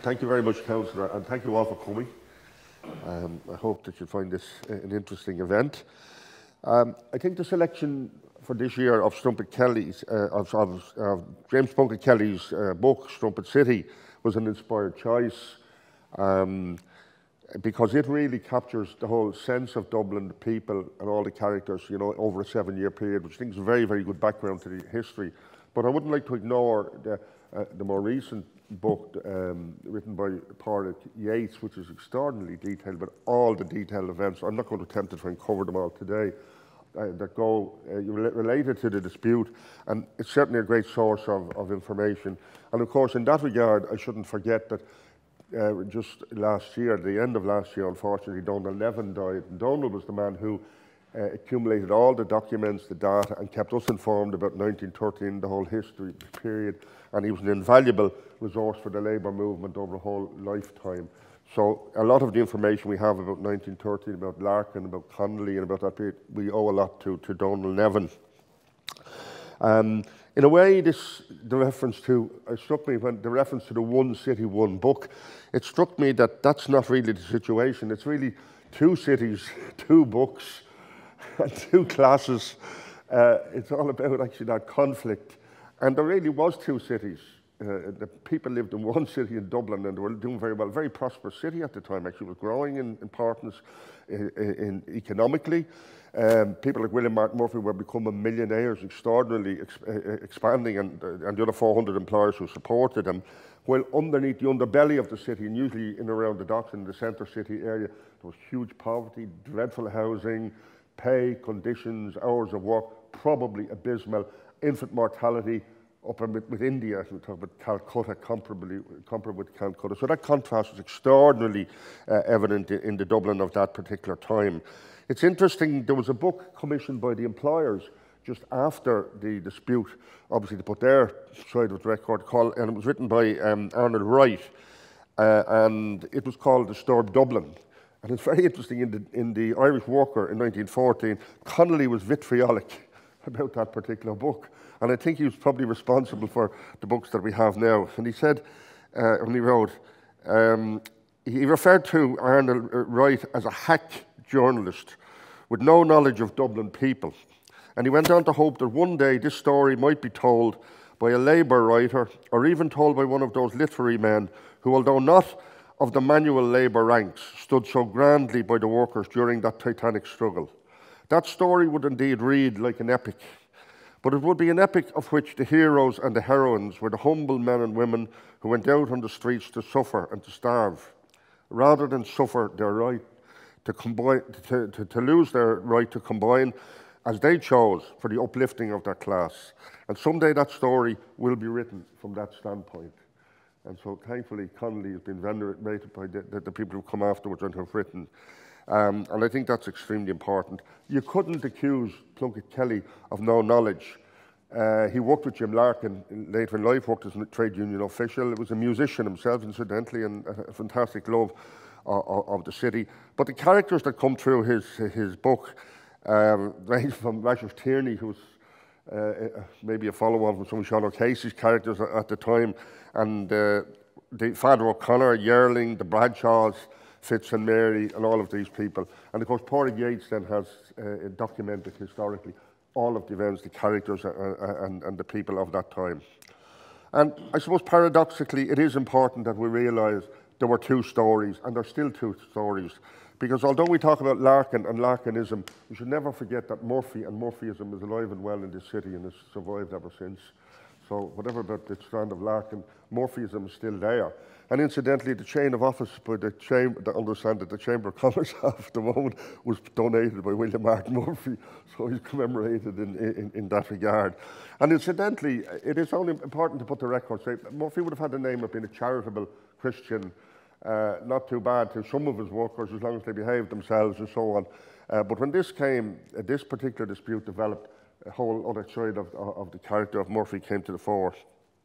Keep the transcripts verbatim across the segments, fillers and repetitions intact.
thank you very much, Councillor, and thank you all for coming. Um, I hope that you find this an interesting event. Um, I think the selection for this year of Strumpet Kelly's, uh, of, of, of James Plunkett Kelly's uh, book, Strumpet City, was an inspired choice um, because it really captures the whole sense of Dublin, the people and all the characters, you know, over a seven-year period, which I think is a very, very good background to the history. But I wouldn't like to ignore the, uh, the more recent book um, written by Padraig Yates, which is extraordinarily detailed, but all the detailed events. I'm not going to attempt to try and cover them all today, uh, that go uh, related to the dispute, and it's certainly a great source of, of information. And of course, in that regard, I shouldn't forget that uh, just last year, at the end of last year, unfortunately, Donald Nevin died. And Donald was the man who Uh, accumulated all the documents, the data, and kept us informed about nineteen thirteen, the whole history period, and he was an invaluable resource for the labour movement over a whole lifetime. So a lot of the information we have about nineteen thirteen, about Larkin, about Connolly, and about that period, we owe a lot to, to Donald Nevin. Um, in a way, this, the reference to, it struck me when the reference to the One City, One Book, it struck me that that's not really the situation. It's really two cities, two books, and two classes. Uh, it's all about actually that conflict. And there really was two cities. Uh, the people lived in one city in Dublin, and they were doing very well. Very prosperous city at the time, actually. It was growing in importance in, in economically. Um, people like William Martin Murphy were becoming millionaires, extraordinarily ex uh, expanding, and, uh, and the other four hundred employers who supported them. While underneath the underbelly of the city, and usually in around the docks in the centre city area, there was huge poverty, dreadful housing, pay, conditions, hours of work, probably abysmal, infant mortality up in, with, with India, we talk about Calcutta, comparably, comparable with Calcutta. So that contrast was extraordinarily uh, evident in, in the Dublin of that particular time. It's interesting, there was a book commissioned by the employers just after the dispute, obviously to put their side of the record, called, and it was written by um, Arnold Wright, uh, and it was called Disturbed Dublin. And it's very interesting, in the, in the Irish Worker in nineteen fourteen, Connolly was vitriolic about that particular book. And I think he was probably responsible for the books that we have now. And he said, uh, when he wrote, um, he referred to Arnold Wright as a hack journalist with no knowledge of Dublin people. And he went on to hope that one day this story might be told by a labour writer, or even told by one of those literary men who, although not of the manual labour ranks, stood so grandly by the workers during that titanic struggle. That story would indeed read like an epic, but it would be an epic of which the heroes and the heroines were the humble men and women who went out on the streets to suffer and to starve, rather than suffer their right to, combine, to, to, to lose their right to combine as they chose for the uplifting of their class. And someday that story will be written from that standpoint. And so thankfully Connolly has been venerated by the, the, the people who come afterwards and have written. Um, and I think that's extremely important. You couldn't accuse Plunkett Kelly of no knowledge. Uh, he worked with Jim Larkin later in life, worked as a trade union official. He was a musician himself, incidentally, and a fantastic love of, of the city. But the characters that come through his, his book um, range from Rashef Tierney, who was uh, maybe a follow-on from some of Sean O'Casey's characters at the time, and uh, the Father O'Connor, Yearling, the Bradshaws, Fitz and Mary, and all of these people. And of course, Padraig Yates then has uh, documented historically all of the events, the characters, uh, and, and the people of that time. And I suppose paradoxically, it is important that we realise there were two stories, and there's still two stories. Because although we talk about Larkin and Larkinism, we should never forget that Murphy and Murphyism is alive and well in this city and has survived ever since. So whatever about the strand of Larkin, Murphyism is still there. And incidentally, the chain of office by the chamber, I understand that the Chamber of Commerce at the moment was donated by William Martin Murphy, so he's commemorated in, in, in that regard. And incidentally, it is only important to put the record straight. Murphy would have had the name of being a charitable Christian, uh, not too bad to some of his workers as long as they behaved themselves and so on. Uh, but when this came, uh, this particular dispute developed, a whole other side of, of the character of Murphy came to the fore.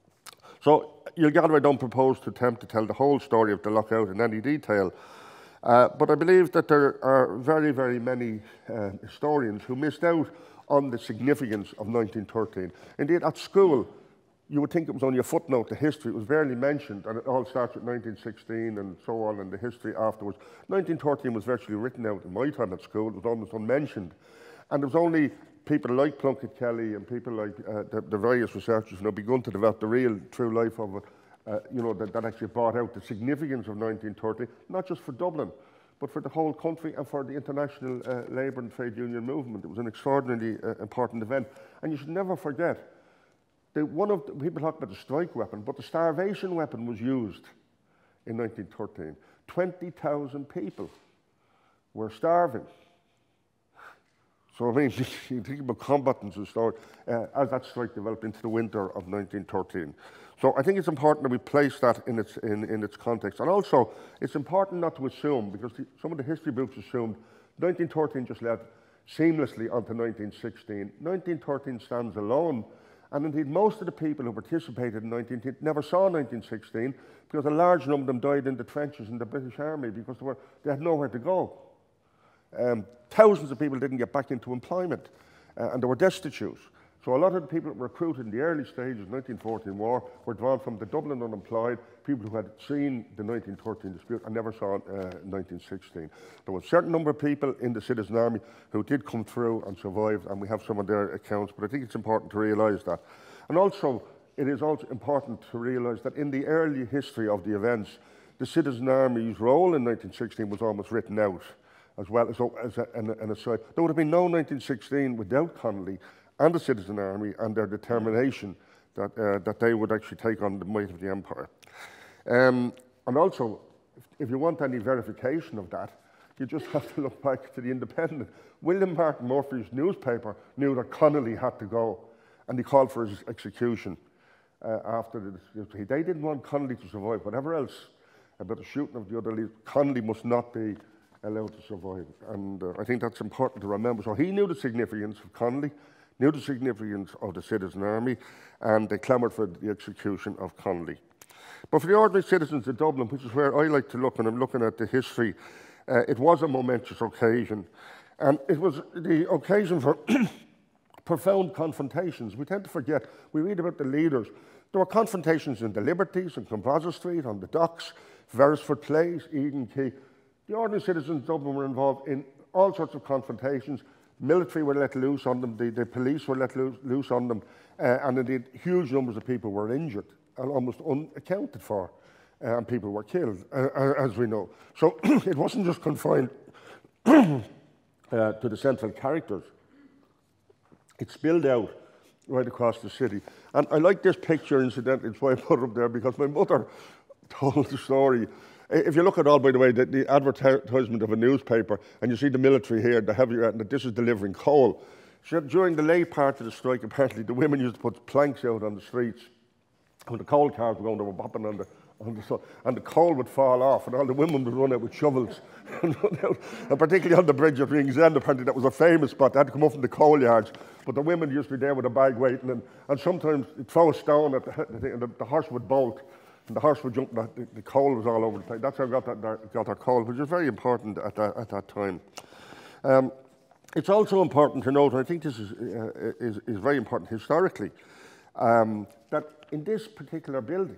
So you'll gather I don't propose to attempt to tell the whole story of the lockout in any detail, uh, but I believe that there are very, very many uh, historians who missed out on the significance of nineteen thirteen. Indeed, at school, you would think it was only a footnote to history. It was barely mentioned, and it all starts with nineteen sixteen and so on, and the history afterwards. nineteen thirteen was virtually written out in my time at school. It was almost unmentioned. And there was only people like Plunkett Kelly and people like uh, the, the various researchers, you know, begun to develop the real, true life of it, uh, you know, that, that actually brought out the significance of nineteen thirteen, not just for Dublin, but for the whole country and for the international uh, labour and trade union movement. It was an extraordinarily uh, important event. And you should never forget that one of the, people talk about the strike weapon, but the starvation weapon was used in nineteen thirteen. twenty thousand people were starving. So I mean, you think about combatants and so uh, as that strike developed into the winter of nineteen thirteen. So I think it's important that we place that in its, in, in its context. And also, it's important not to assume, because the, some of the history books assumed nineteen thirteen just led seamlessly onto nineteen sixteen. nineteen thirteen stands alone, and indeed most of the people who participated in nineteen thirteen never saw nineteen sixteen, because a large number of them died in the trenches in the British Army because they, were, they had nowhere to go. Um, thousands of people didn't get back into employment, uh, and they were destitute. So a lot of the people that were recruited in the early stages of the nineteen fourteen war were drawn from the Dublin unemployed, people who had seen the nineteen thirteen dispute and never saw uh, nineteen sixteen. There was a certain number of people in the Citizen Army who did come through and survived, and we have some of their accounts, but I think it's important to realise that. And also, it is also important to realise that in the early history of the events, the Citizen Army's role in nineteen sixteen was almost written out, as well as, as a, an, an aside. There would have been no nineteen sixteen without Connolly and the Citizen Army and their determination that, uh, that they would actually take on the might of the empire. Um, and also, if, if you want any verification of that, you just have to look back to the Independent. William Martin Murphy's newspaper knew that Connolly had to go, and he called for his execution uh, after the dispute. They didn't want Connolly to survive. Whatever else about the shooting of the other leaders, Connolly must not be allowed to survive. And uh, I think that's important to remember. So he knew the significance of Connolly, knew the significance of the Citizen Army, and they clamoured for the execution of Connolly. But for the ordinary citizens of Dublin, which is where I like to look, and I'm looking at the history, uh, it was a momentous occasion. And it was the occasion for profound confrontations. We tend to forget, we read about the leaders. There were confrontations in the Liberties, on Clonbrosna Street, on the docks, Verisford Place, Eden Quay. The ordinary citizens of Dublin were involved in all sorts of confrontations. Military were let loose on them, the, the police were let loose, loose on them, uh, and indeed huge numbers of people were injured and almost unaccounted for, uh, and people were killed, uh, as we know. So it wasn't just confined uh, to the central characters. It spilled out right across the city. And I like this picture, incidentally, it's why I put it up there, because my mother told the story. If you look at all, by the way, the, the advertisement of a newspaper, and you see the military here, the heavy, and this is delivering coal. So during the late part of the strike, apparently, the women used to put planks out on the streets. When the coal cars were going, they were bopping on the, on the sun, and the coal would fall off, and all the women would run out with shovels. and, run out. And particularly on the bridge at Ringsend, apparently that was a famous spot. They had to come up from the coal yards, but the women used to be there with a bag waiting, and, and sometimes they'd throw a stone at the, the, and the, the horse would bolt. And the horse would jump, the, the coal was all over the place. That's how I got that, that, got that coal, which was very important at that, at that time. Um, it's also important to note, and I think this is, uh, is, is very important historically, um, that in this particular building,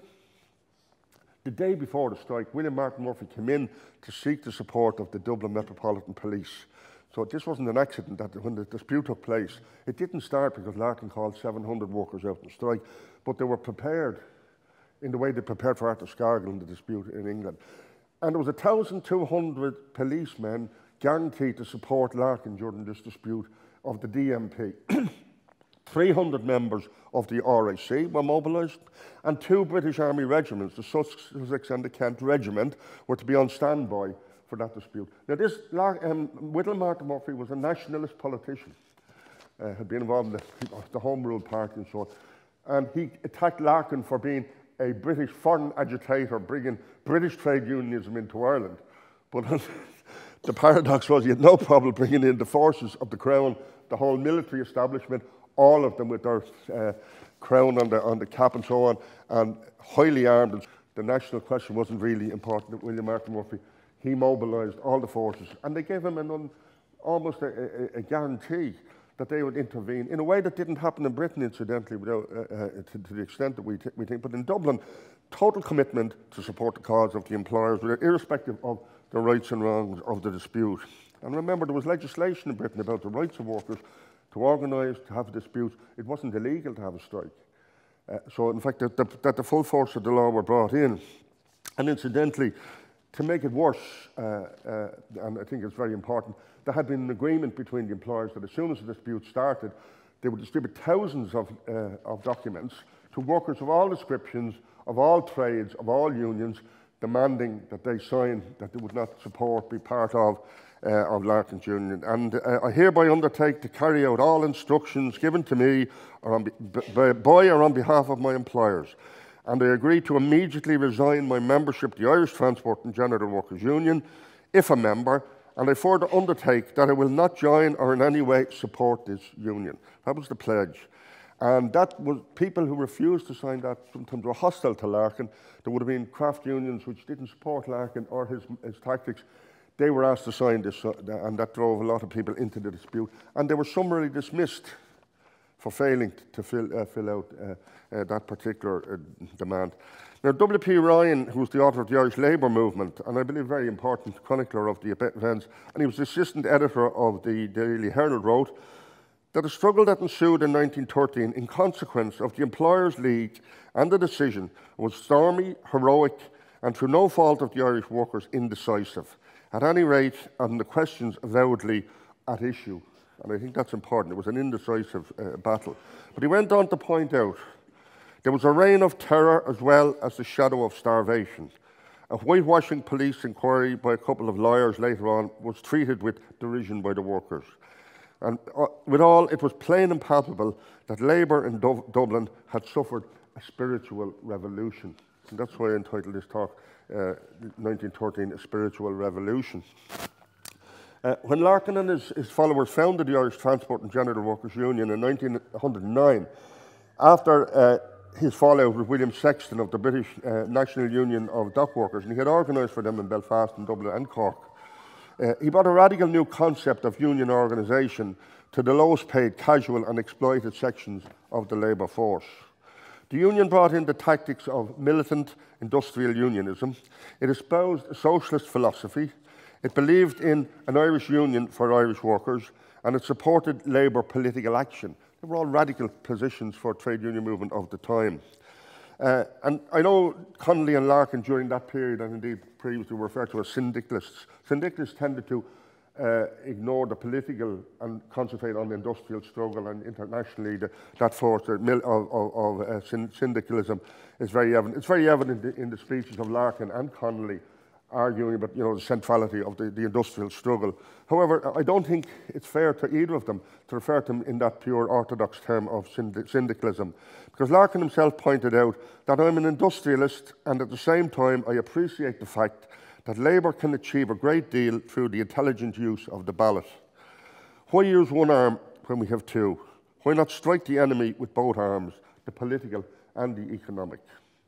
the day before the strike, William Martin Murphy came in to seek the support of the Dublin Metropolitan Police. So this wasn't an accident that when the dispute took place, it didn't start because Larkin called seven hundred workers out on strike, but they were prepared in the way they prepared for Arthur Scargill in the dispute in England. And there was one thousand two hundred policemen guaranteed to support Larkin during this dispute of the D M P. three hundred members of the R A C were mobilised, and two British Army regiments, the Sussex and the Kent Regiment, were to be on standby for that dispute. Now, this um, William Martin Murphy was a nationalist politician, uh, had been involved in the, the Home Rule Party and so on, and he attacked Larkin for being a British foreign agitator, bringing British trade unionism into Ireland. But the paradox was he had no problem bringing in the forces of the Crown, the whole military establishment, all of them with their uh, crown on the, on the cap and so on, and highly armed. The national question wasn't really important to William Martin Murphy. He mobilised all the forces, and they gave him an un, almost a, a, a guarantee that they would intervene in a way that didn't happen in Britain, incidentally, without, uh, uh, to, to the extent that we, th we think. But in Dublin, total commitment to support the cause of the employers, irrespective of the rights and wrongs of the dispute. And remember, there was legislation in Britain about the rights of workers to organise, to have a dispute. It wasn't illegal to have a strike. Uh, so, in fact, that the, that the full force of the law were brought in. And incidentally, to make it worse, uh, uh, and I think it's very important, there had been an agreement between the employers that as soon as the dispute started, they would distribute thousands of, uh, of documents to workers of all descriptions, of all trades, of all unions, demanding that they sign that they would not support, be part of, uh, of Larkin's union. And uh, I hereby undertake to carry out all instructions given to me or on by, by or on behalf of my employers. And I agree to immediately resign my membership to the Irish Transport and General Workers Union, if a member, and I further undertake that I will not join or in any way support this union. That was the pledge. And that was, people who refused to sign that sometimes were hostile to Larkin. There would have been craft unions which didn't support Larkin or his, his tactics. They were asked to sign this, uh, and that drove a lot of people into the dispute. And they were summarily dismissed for failing to fill, uh, fill out uh, uh, that particular uh, demand. Now, W P Ryan, who was the author of the Irish Labour Movement, and I believe very important chronicler of the events, and he was the assistant editor of the Daily Herald, wrote that the struggle that ensued in nineteen thirteen in consequence of the Employers' League and the decision was stormy, heroic, and through no fault of the Irish workers, indecisive. At any rate, on the questions avowedly at issue. And I think that's important. It was an indecisive uh, battle. But he went on to point out there was a reign of terror as well as the shadow of starvation. A whitewashing police inquiry by a couple of lawyers later on was treated with derision by the workers. And uh, with all, it was plain and palpable that Labour in Dub Dublin had suffered a spiritual revolution. And that's why I entitled this talk, uh, nineteen thirteen, A Spiritual Revolution. Uh, when Larkin and his, his followers founded the Irish Transport and General Workers Union in nineteen oh nine, after uh, his fallout with William Sexton of the British uh, National Union of Dock Workers, and he had organised for them in Belfast and Dublin and Cork, uh, he brought a radical new concept of union organisation to the lowest paid, casual and exploited sections of the labour force. The union brought in the tactics of militant industrial unionism. It espoused a socialist philosophy. It believed in an Irish union for Irish workers, and it supported Labour political action. They were all radical positions for trade union movement of the time. Uh, and I know Connolly and Larkin during that period, and indeed previously were referred to as syndicalists. Syndicalists tended to uh, ignore the political and concentrate on the industrial struggle, and internationally the, that force of, of, of uh, syndicalism is very evident. It's very evident in the, in the speeches of Larkin and Connolly, arguing about, you know, the centrality of the, the industrial struggle. However, I don't think it's fair to either of them to refer to them in that pure orthodox term of syndicalism, because Larkin himself pointed out that I'm an industrialist, and at the same time I appreciate the fact that Labour can achieve a great deal through the intelligent use of the ballot. Why use one arm when we have two? Why not strike the enemy with both arms, the political and the economic?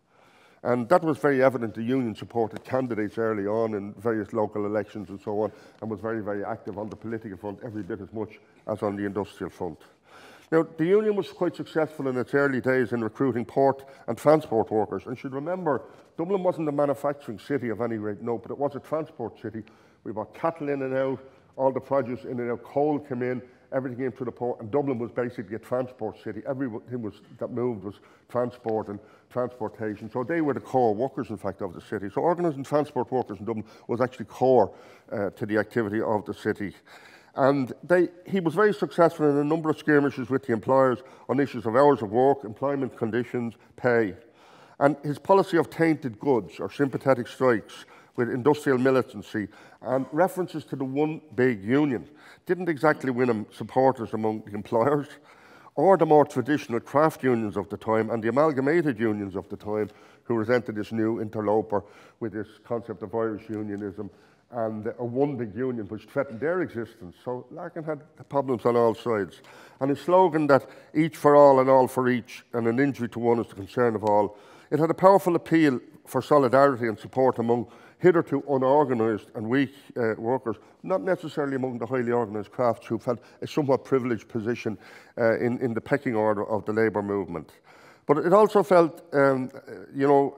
And that was very evident. The union supported candidates early on in various local elections and so on, and was very, very active on the political front, every bit as much as on the industrial front. Now, the union was quite successful in its early days in recruiting port and transport workers. And you should remember, Dublin wasn't a manufacturing city of any great note, but it was a transport city. We brought cattle in and out, all the produce in and out, coal came in, everything came through the port, and Dublin was basically a transport city. Everything was, that moved was transport and transportation. So they were the core workers, in fact, of the city. So organising transport workers in Dublin was actually core uh, to the activity of the city. And they, he was very successful in a number of skirmishes with the employers on issues of hours of work, employment conditions, pay. And his policy of tainted goods or sympathetic strikes with industrial militancy and references to the one big union didn't exactly win him supporters among the employers or the more traditional craft unions of the time and the amalgamated unions of the time, who resented this new interloper with this concept of Irish unionism and a one big union which threatened their existence. So Larkin had problems on all sides. And his slogan that each for all and all for each, and an injury to one is the concern of all, it had a powerful appeal for solidarity and support among hitherto unorganised and weak uh, workers, not necessarily among the highly organised crafts who've had a somewhat privileged position uh, in, in the pecking order of the labour movement. But it also felt, um, you know,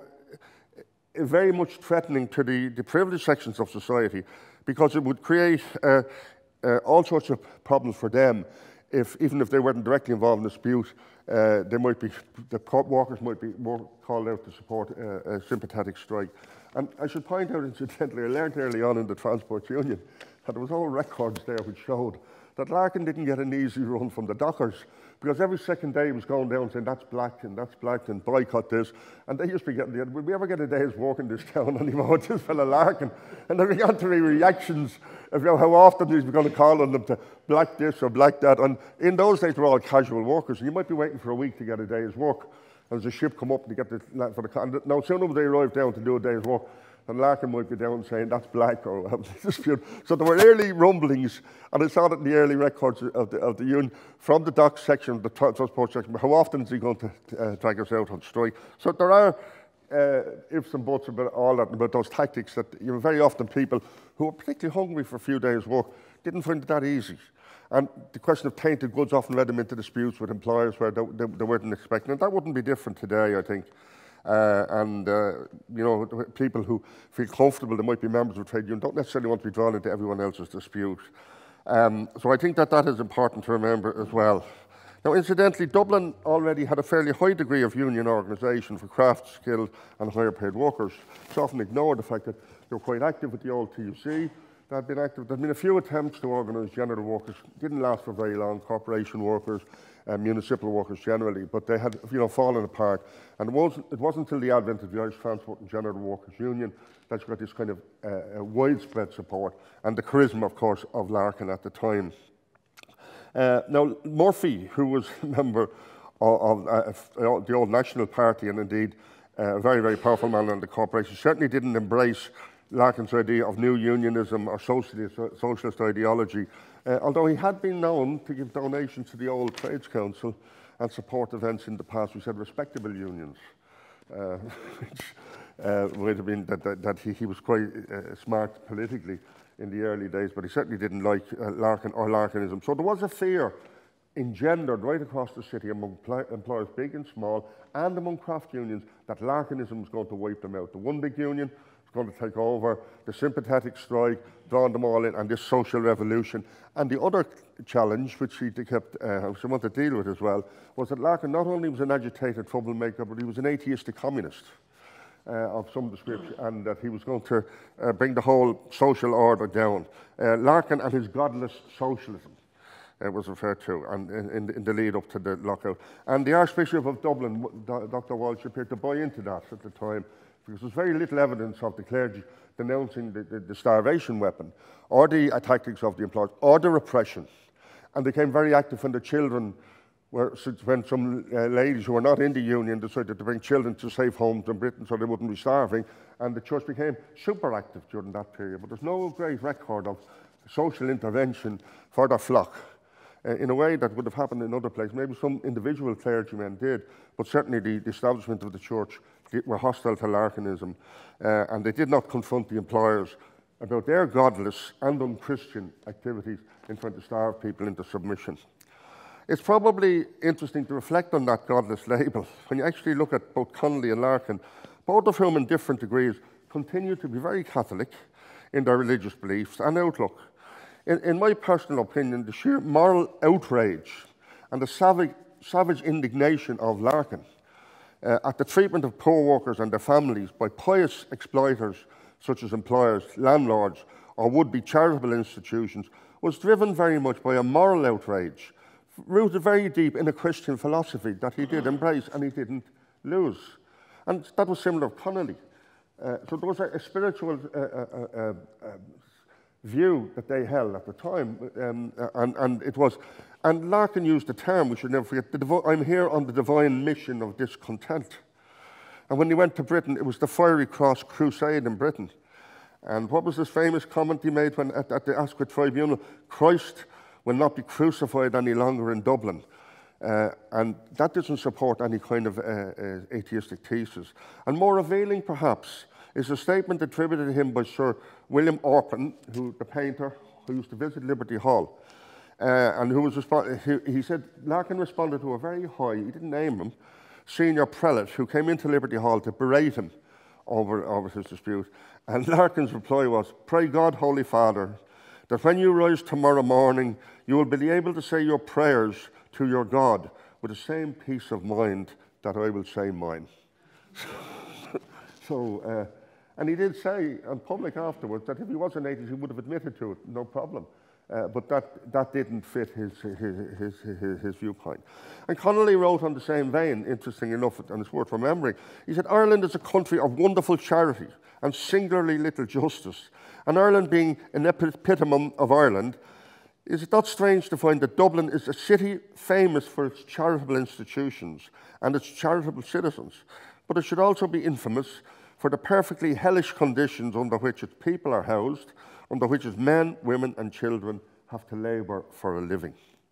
very much threatening to the, the privileged sections of society, because it would create uh, uh, all sorts of problems for them. If, even if they weren't directly involved in a dispute, uh, they might be, the workers might be more called out to support uh, a sympathetic strike. And I should point out, incidentally, I learned early on in the Transport Union that there was all records there which showed that Larkin didn't get an easy run from the dockers, because every second day he was going down saying, that's black and that's black and boycott this. And they used to be getting the, would we ever get a day's work in this town anymore? This fella Larkin. And there began to be reactions of, you know, how often he's going to call on them to black this or black that. And in those days, they were all casual workers. And you might be waiting for a week to get a day's work. And there's a ship come up to get the, for the, and now as soon as they arrived down to do a day's work, and Larkin might be down saying, that's black, or have a dispute. So there were early rumblings, and I saw that in the early records of the, of the union, from the dock section, the transport section, how often is he going to uh, drag us out on strike? So there are uh, ifs and buts about all that, about those tactics that, you know, very often people who were particularly hungry for a few days' work didn't find it that easy. And the question of tainted goods often led them into disputes with employers where they, they, they weren't expecting. And that wouldn't be different today, I think. Uh, and, uh, you know, people who feel comfortable, they might be members of a trade union, don't necessarily want to be drawn into everyone else's dispute. Um, so I think that that is important to remember as well. Now, incidentally, Dublin already had a fairly high degree of union organisation for craft, skilled and higher paid workers. It's often ignored the fact that they were quite active with the old T U C. There had been active, there had been a few attempts to organise general workers, didn't last for very long, corporation workers, uh, municipal workers generally, but they had, you know, fallen apart. And it wasn't, it wasn't until the advent of the Irish Transport and General Workers Union that you got this kind of uh, widespread support, and the charisma, of course, of Larkin at the time. Uh, now, Murphy, who was a member of, of uh, the old National Party, and indeed uh, a very, very powerful man in the corporation, certainly didn't embrace Larkin's idea of new unionism or socialist, uh, socialist ideology, uh, although he had been known to give donations to the old Trades Council and support events in the past. We said respectable unions, uh, which uh, might have been that, that, that he, he was quite uh, smart politically in the early days, but he certainly didn't like uh, Larkin or Larkinism. So there was a fear engendered right across the city among employers, big and small, and among craft unions, that Larkinism was going to wipe them out. The one big union going to take over, the sympathetic strike, drawing them all in, and this social revolution. And the other challenge, which he kept, uh, which I want to deal with as well, was that Larkin not only was an agitated troublemaker, but he was an atheistic communist uh, of some description, and that he was going to uh, bring the whole social order down. Uh, Larkin and his godless socialism uh, was referred to, and in, in, in the lead up to the lockout. And the Archbishop of Dublin, Doctor Walsh, appeared to buy into that at the time, because there's very little evidence of the clergy denouncing the, the, the starvation weapon, or the uh, tactics of the employers, or the repression. And they became very active when the children were, when some uh, ladies who were not in the union decided to bring children to safe homes in Britain so they wouldn't be starving, and the church became super active during that period. But there's no great record of social intervention for the flock uh, in a way that would have happened in other places. Maybe some individual clergymen did, but certainly the, the establishment of the church were hostile to Larkinism, uh, and they did not confront the employers about their godless and unchristian activities in trying to starve people into submission. It's probably interesting to reflect on that godless label when you actually look at both Connolly and Larkin, both of whom in different degrees continue to be very Catholic in their religious beliefs and outlook. In, in my personal opinion, the sheer moral outrage and the savage, savage indignation of Larkin Uh, at the treatment of poor workers and their families by pious exploiters such as employers, landlords, or would-be charitable institutions was driven very much by a moral outrage, rooted very deep in a Christian philosophy that he did embrace and he didn't lose. And that was similar of Connolly. Uh, so there was a, a spiritual uh, uh, uh, uh, view that they held at the time, um, and, and it was, and Larkin used the term, we should never forget, the I'm here on the divine mission of discontent. And when he went to Britain, it was the Fiery Cross Crusade in Britain. And what was this famous comment he made when at, at the Ascot Tribunal? Christ will not be crucified any longer in Dublin. Uh, and that doesn't support any kind of uh, uh, atheistic thesis. And more revealing, perhaps, is a statement attributed to him by Sir William Orpen, who, the painter who used to visit Liberty Hall. Uh, and who was he, he said Larkin responded to a very high, he didn't name him, senior prelate who came into Liberty Hall to berate him over, over his dispute. And Larkin's reply was, "Pray God, Holy Father, that when you rise tomorrow morning, you will be able to say your prayers to your God with the same peace of mind that I will say mine." so, uh, and he did say in public afterwards that if he was an atheist, he would have admitted to it, no problem. Uh, but that, that didn't fit his, his, his, his, his viewpoint. And Connolly wrote on the same vein, interesting enough, and it's worth remembering. He said, "Ireland is a country of wonderful charity and singularly little justice. And Ireland being an epitome of Ireland, is it not strange to find that Dublin is a city famous for its charitable institutions and its charitable citizens, but it should also be infamous for the perfectly hellish conditions under which its people are housed, under which its men, women and children have to labour for a living."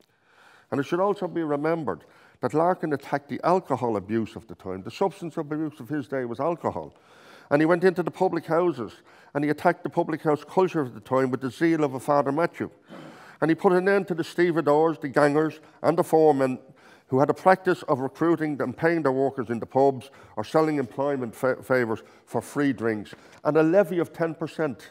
And it should also be remembered that Larkin attacked the alcohol abuse of the time. The substance abuse of his day was alcohol. And he went into the public houses and he attacked the public house culture of the time with the zeal of a Father Matthew. And he put an end to the stevedores, the gangers and the foremen who had a practice of recruiting and paying their workers in the pubs or selling employment fa favours for free drinks. And a levy of ten percent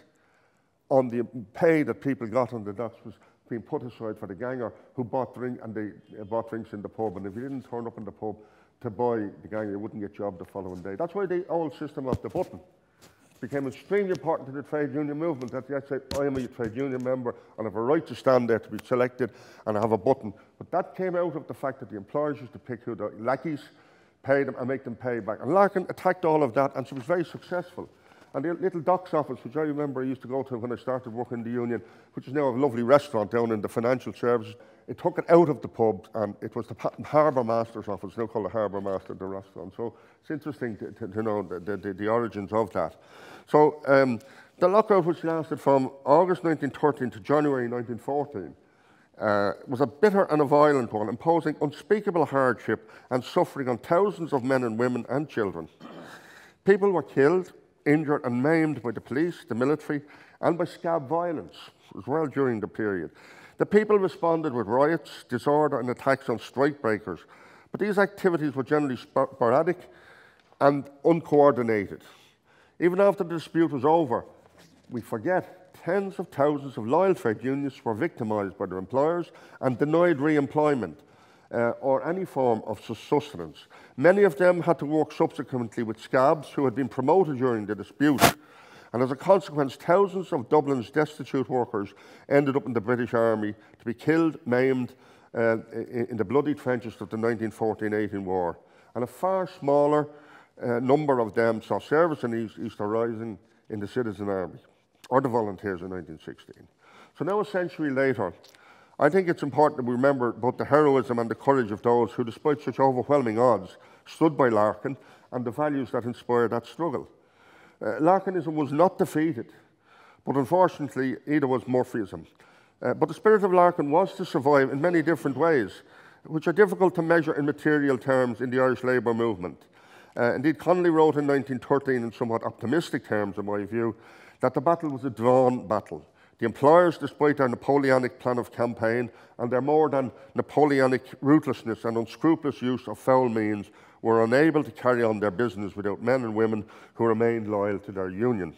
on the pay that people got on the docks was being put aside for the ganger who bought drink and they uh, bought drinks in the pub. And if you didn't turn up in the pub to buy the ganger, you wouldn't get job the following day. That's why the old system of the button became extremely important to the trade union movement. That you say, I am a trade union member and I have a right to stand there to be selected and I have a button. But that came out of the fact that the employers used to pick who the lackeys, pay them and make them pay back. And Larkin attacked all of that and she was very successful. And the little docks office, which I remember I used to go to when I started working in the union, which is now a lovely restaurant down in the financial services, it took it out of the pub and it was the Harbour Master's office, now called the Harbour Master, the restaurant. So it's interesting to, to, to know the, the, the origins of that. So um, the lockout, which lasted from August nineteen thirteen to January nineteen fourteen, uh, was a bitter and a violent one, imposing unspeakable hardship and suffering on thousands of men and women and children. People were killed, injured and maimed by the police, the military, and by scab violence as well during the period. The people responded with riots, disorder and attacks on strikebreakers, but these activities were generally sporadic and uncoordinated. Even after the dispute was over, we forget tens of thousands of loyal trade unionists were victimised by their employers and denied re-employment uh, or any form of sustenance. Many of them had to work subsequently with scabs who had been promoted during the dispute. And as a consequence, thousands of Dublin's destitute workers ended up in the British Army to be killed, maimed uh, in the bloody trenches of the nineteen fourteen eighteen war. And a far smaller uh, number of them saw service in East, Easter Rising in the Citizen Army, or the Volunteers in nineteen sixteen. So now a century later, I think it's important that we remember both the heroism and the courage of those who, despite such overwhelming odds, stood by Larkin and the values that inspired that struggle. Uh, Larkinism was not defeated, but unfortunately, either was Murphyism. Uh, but the spirit of Larkin was to survive in many different ways, which are difficult to measure in material terms in the Irish labour movement. Uh, indeed, Connolly wrote in nineteen thirteen, in somewhat optimistic terms, in my view, that the battle was a drawn battle. The employers, despite their Napoleonic plan of campaign and their more than Napoleonic ruthlessness and unscrupulous use of foul means, were unable to carry on their business without men and women who remained loyal to their union.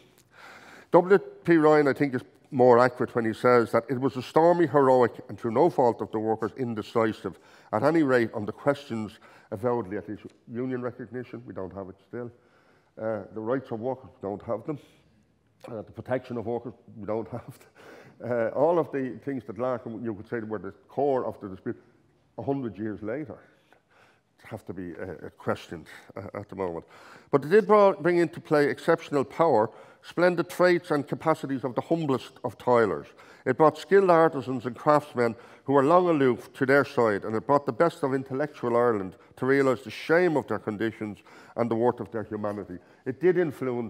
W P Ryan, I think, is more accurate when he says that it was a stormy, heroic, and through no fault of the workers, indecisive, at any rate, on the questions avowedly at least. Union recognition, we don't have it still. Uh, the rights of workers, we don't have them. Uh, the protection of workers, we don't have them. Uh, all of the things that Larkin, you could say, were the core of the dispute, a hundred years later, have to be uh, questioned uh, at the moment. But it did bring into play exceptional power, splendid traits and capacities of the humblest of toilers. It brought skilled artisans and craftsmen who were long aloof to their side, and it brought the best of intellectual Ireland to realise the shame of their conditions and the worth of their humanity. It did influence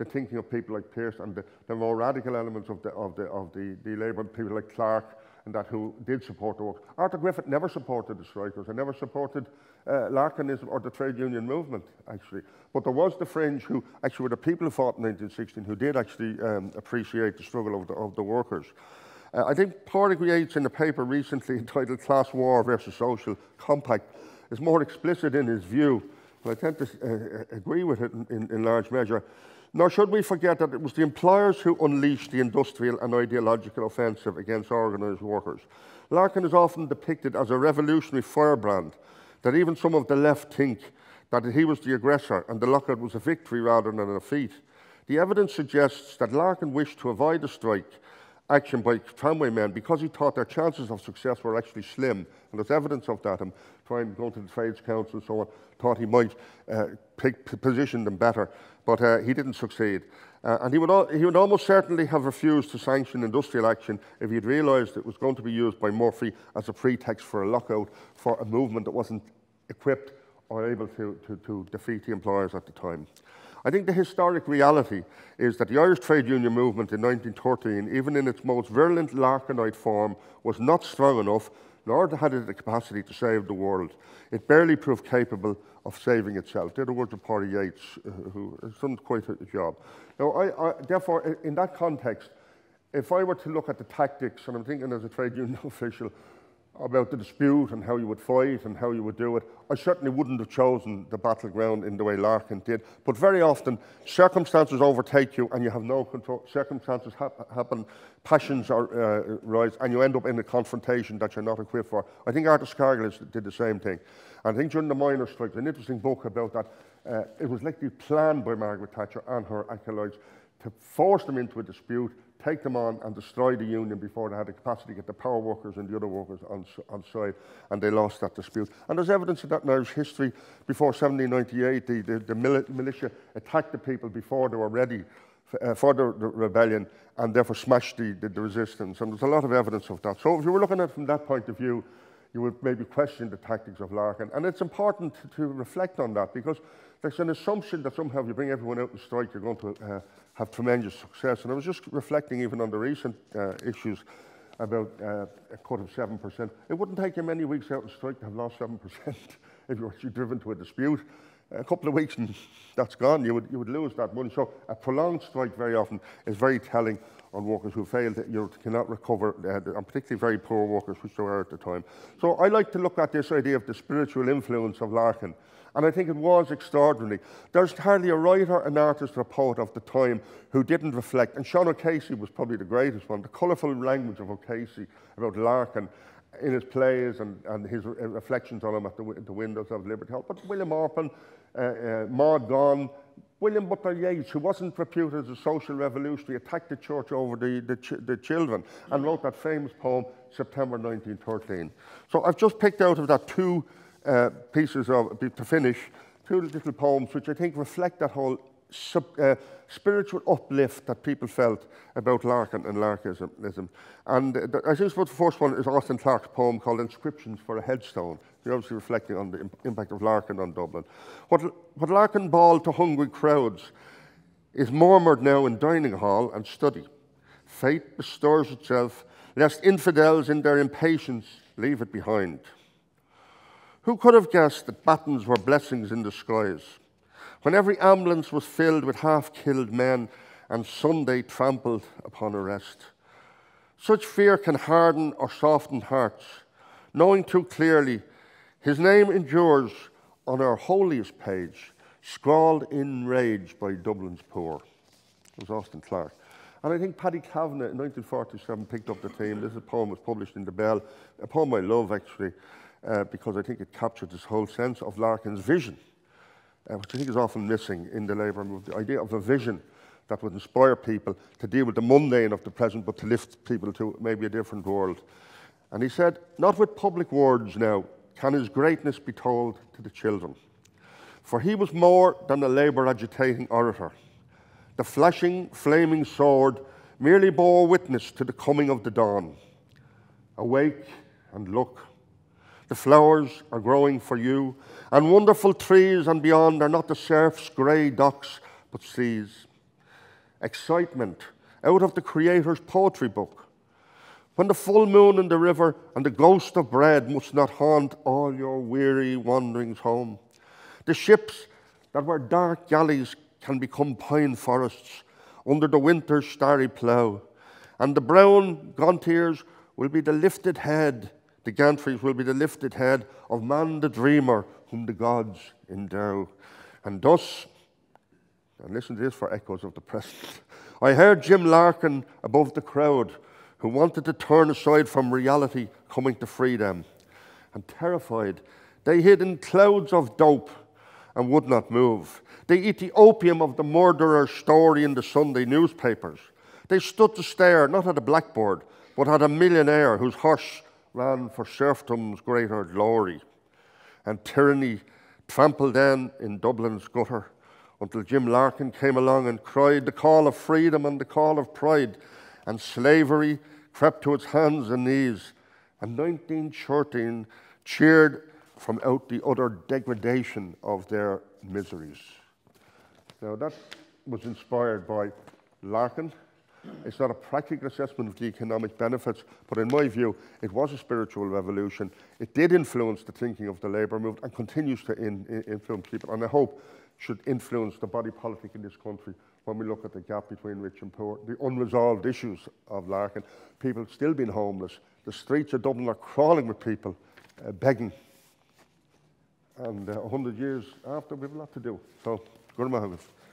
the thinking of people like Pearse and the, the more radical elements of the of the of the, the Labour people like Clark and that who did support the workers. Arthur Griffith never supported the strikers and never supported uh, Larkinism or the trade union movement, actually. But there was the fringe who actually were the people who fought in nineteen sixteen who did actually um, appreciate the struggle of the, of the workers. Uh, I think Pádraig Yates in a paper recently entitled Class War versus Social Compact is more explicit in his view, and I tend to uh, agree with it in, in, in large measure. Nor should we forget that it was the employers who unleashed the industrial and ideological offensive against organised workers. Larkin is often depicted as a revolutionary firebrand, that even some of the left think that he was the aggressor and the lockout was a victory rather than a defeat. The evidence suggests that Larkin wished to avoid a strike action by tramway men because he thought their chances of success were actually slim. And there's evidence of that. Him trying to go to the Trades Council and so on, thought he might uh, pick, position them better, but uh, he didn't succeed. Uh, and he would, al he would almost certainly have refused to sanction industrial action if he had realised it was going to be used by Murphy as a pretext for a lockout for a movement that wasn't equipped or able to, to, to defeat the employers at the time. I think the historic reality is that the Irish trade union movement in nineteen thirteen, even in its most virulent Larkinite form, was not strong enough, nor had it the capacity to save the world. It barely proved capable of saving itself. They're the words of Pádraig Yates, uh, who has done quite a job. Now, I, I, therefore, in that context, if I were to look at the tactics, and I'm thinking as a trade union official, about the dispute and how you would fight and how you would do it, I certainly wouldn't have chosen the battleground in the way Larkin did. But very often, circumstances overtake you and you have no control. Circumstances ha happen, passions are, uh, rise, and you end up in a confrontation that you're not equipped for. I think Arthur Scargill did the same thing. And I think during the miners' strike, an interesting book about that, uh, it was likely planned by Margaret Thatcher and her acolytes to force them into a dispute, take them on and destroy the union before they had the capacity to get the power workers and the other workers on, on side, and they lost that dispute. And there's evidence of that in Irish history. Before seventeen ninety-eight, the, the, the mili militia attacked the people before they were ready uh, for the, the rebellion, and therefore smashed the, the, the resistance. And there's a lot of evidence of that. So if you were looking at it from that point of view, you would maybe question the tactics of Larkin. And it's important to, to reflect on that, because there's an assumption that somehow if you bring everyone out and strike, you're going to uh, have tremendous success. And I was just reflecting even on the recent uh, issues about uh, a cut of seven percent. It wouldn't take you many weeks out and strike to have lost seven percent if you were actually driven to a dispute. A couple of weeks and that's gone. You would, you would lose that money. So a prolonged strike very often is very telling on workers who fail, that you cannot recover, uh, and particularly very poor workers, which there were at the time. So I like to look at this idea of the spiritual influence of Larkin, and I think it was extraordinary. There's hardly a writer, an artist, or a poet of the time who didn't reflect, and Sean O'Casey was probably the greatest one, the colourful language of O'Casey about Larkin in his plays and, and his reflections on him at the, the windows of Liberty Hall. But William Orpen, uh, uh, Maud Gonne, William Butler Yeats, who wasn't reputed as a social revolutionary, attacked the church over the, the, ch the children and wrote that famous poem, September nineteen thirteen. So I've just picked out of that two uh, pieces of, to finish, two little poems which I think reflect that whole sub, uh, spiritual uplift that people felt about Larkin and Larkinism. And uh, I think the first one is Austin Clarke's poem called Inscriptions for a Headstone. You're obviously reflecting on the impact of Larkin on Dublin. What, what Larkin bawled to hungry crowds is murmured now in dining hall and study. Fate bestirs itself, lest infidels in their impatience leave it behind. Who could have guessed that batons were blessings in disguise, when every ambulance was filled with half-killed men and Sunday trampled upon arrest? Such fear can harden or soften hearts, knowing too clearly his name endures on our holiest page, scrawled in rage by Dublin's poor. It was Austin Clarke. And I think Paddy Kavanagh in nineteen forty-seven picked up the theme. This is a poem that was published in the Bell, a poem I love actually, uh, because I think it captured this whole sense of Larkin's vision, uh, which I think is often missing in the Labour movement, the idea of a vision that would inspire people to deal with the mundane of the present, but to lift people to maybe a different world. And he said, not with public words now can his greatness be told to the children, for he was more than a Labour agitating orator. The flashing, flaming sword merely bore witness to the coming of the dawn. Awake and look. The flowers are growing for you, and wonderful trees and beyond are not the surf's grey docks, but seas. excitement out of the Creator's poetry book. When the full moon in the river and the ghost of bread must not haunt all your weary wanderings home. The ships that were dark galleys can become pine forests under the winter's starry plough. And the brown gantiers will be the lifted head, the gantries will be the lifted head of man the dreamer whom the gods endow. And thus, and listen to this for echoes of the present, I heard Jim Larkin above the crowd who wanted to turn aside from reality coming to free them. And terrified, they hid in clouds of dope and would not move. They eat the opium of the murderer's story in the Sunday newspapers. They stood to stare, not at a blackboard, but at a millionaire whose horse ran for serfdom's greater glory. And tyranny trampled then in Dublin's gutter until Jim Larkin came along and cried the call of freedom and the call of pride, and slavery crept to its hands and knees, and nineteen thirteen cheered from out the utter degradation of their miseries. Now that was inspired by Larkin. It's not a practical assessment of the economic benefits, but in my view, it was a spiritual revolution. It did influence the thinking of the labour movement and continues to in, in influence people, and I hope should influence the body politic in this country when we look at the gap between rich and poor, the unresolved issues of Larkin, people still being homeless. The streets of Dublin are crawling with people uh, begging. And uh, one hundred years after, we have a lot to do. So, good morning.